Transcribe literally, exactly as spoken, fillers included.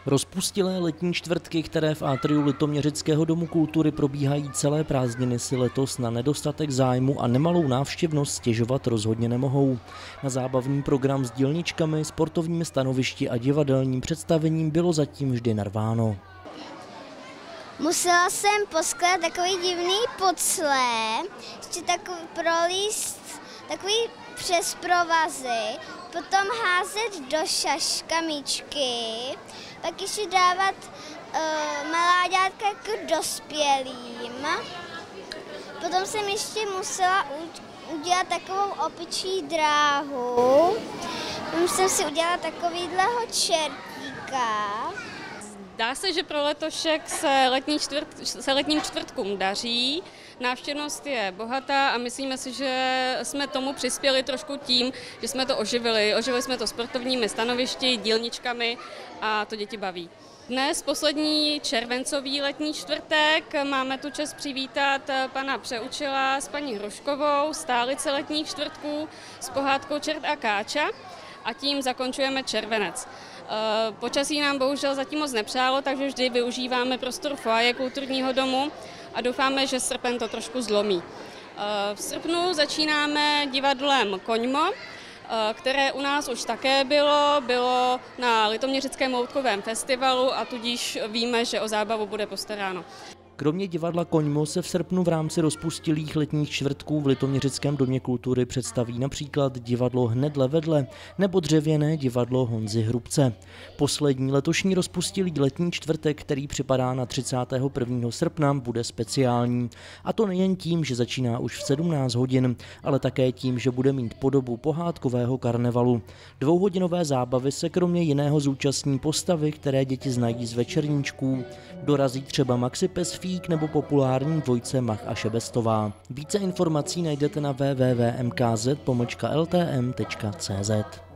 Rozpustilé letní čtvrtky, které v atriu Litoměřického domu kultury probíhají celé prázdniny, si letos na nedostatek zájmu a nemalou návštěvnost stěžovat rozhodně nemohou. Na zábavný program s dílničkami, sportovními stanovišti a divadelním představením bylo zatím vždy narváno. Musela jsem poskládat takový divný poclé, ještě takový prolíst, takový přes provazy, potom házet do šaška míčky, pak ještě dávat uh, mláďátka jako dospělým. Potom jsem ještě musela udělat takovou opičí dráhu. Potom jsem si udělala takovýhleho čertíka. Dá se, že pro letošek se, letní čtvrt, se letním čtvrtkům daří, návštěvnost je bohatá a myslíme si, že jsme tomu přispěli trošku tím, že jsme to oživili. Oživili jsme to sportovními stanovišti, dílničkami a to děti baví. Dnes poslední červencový letní čtvrtek máme tu čest přivítat pana Přeučila s paní Hruškovou, stálice letních čtvrtků s pohádkou Čert a Káča a tím zakončujeme červenec. Počasí nám bohužel zatím moc nepřálo, takže vždy využíváme prostor foaje kulturního domu a doufáme, že srpen to trošku zlomí. V srpnu začínáme divadlem Koňmo, které u nás už také bylo, bylo na Litoměřickém loutkovém festivalu a tudíž víme, že o zábavu bude postaráno. Kromě divadla Koňmo se v srpnu v rámci rozpustilých letních čtvrtků v Litoměřickém domě kultury představí například divadlo Hnedle vedle nebo dřevěné divadlo Honzy Hrubce. Poslední letošní rozpustilý letní čtvrtek, který připadá na třicátého prvního srpna, bude speciální. A to nejen tím, že začíná už v sedmnáct hodin, ale také tím, že bude mít podobu pohádkového karnevalu. Dvouhodinové zábavy se kromě jiného zúčastní postavy, které děti znají z večerníčků. Dorazí třeba Maxi Pes nebo populární dvojce Mach a Šebestová. Více informací najdete na w w w tečka m k z pomlčka l t m tečka c z.